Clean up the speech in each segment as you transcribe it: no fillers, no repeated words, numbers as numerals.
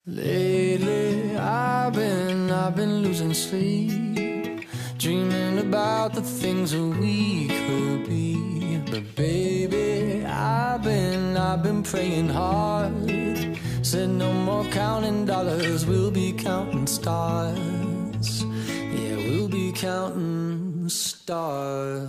Lately I've been losing sleep, dreaming about the things that we could be. But baby, I've been praying hard. Said no more counting dollars, we'll be counting stars. Yeah, we'll be counting stars.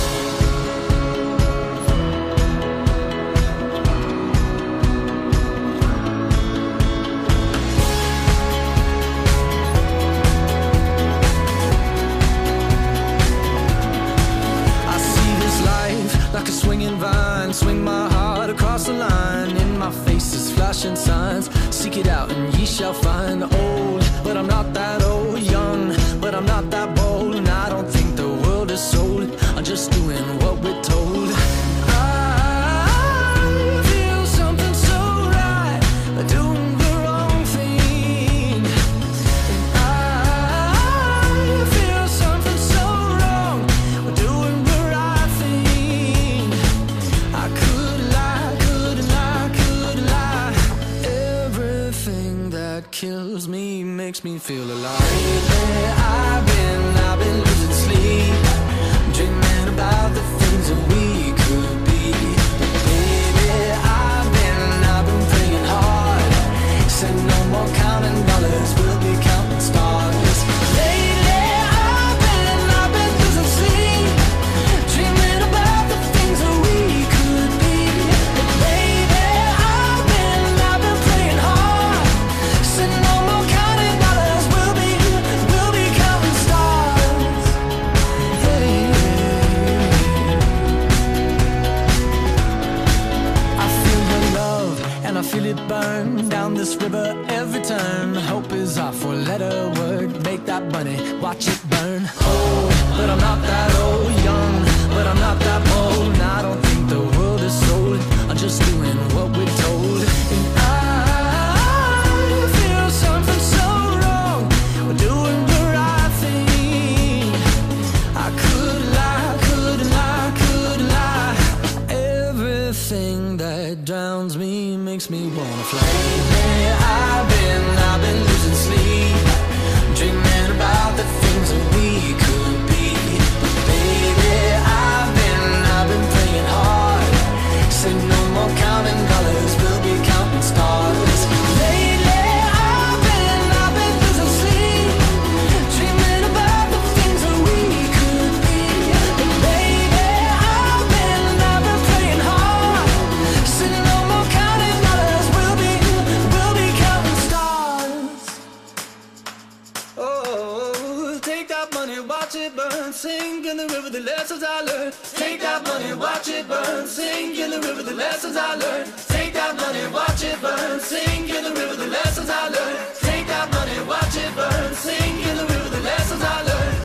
Like a swinging vine, swing my heart across the line. In my face is flashing signs. Seek it out and ye shall find. Old, but I'm not that old. Young, but I'm not that bold. And I don't think the world is sold. I'm just doing what we're told. I feel something so right, doing the wrong thing. And I feel something so wrong, doing the right thing. I could lie. Everything that kills me makes me feel alive. Lately I've been losing sleep, dreaming about the things that we could be. Baby, I've been praying hard. Said no more counting dollars, we'll be counting stars. Lately I've been losing sleep, dreaming about the things that we could be. Baby, I've been praying hard. Said no more counting dollars, we'll be counting stars. Hey. I feel your love and I feel it burn down this river every turn. Hope is our four-letter word. Make that money, watch it burn. Old, but I'm not that old. Young, but I'm not that bold. And I don't think the world is sold. I'm just doing what we're told. And I feel something so wrong, we're doing the right thing. I could lie. Everything that drowns me makes me wanna fly. Lately I've been losing sleep, dreaming about the things that we could be. But baby, I've been praying hard. Said no more counting dollars, we'll be counting stars. Lately I've been losing sleep, dreaming about the things that we could be. But baby, I've been praying hard. Said no more counting dollars, we'll be counting stars. Oh, take that money, watch it burn, sink in the river, the lessons I learned. Take that money, watch it burn, sink in the river, the lessons I learned.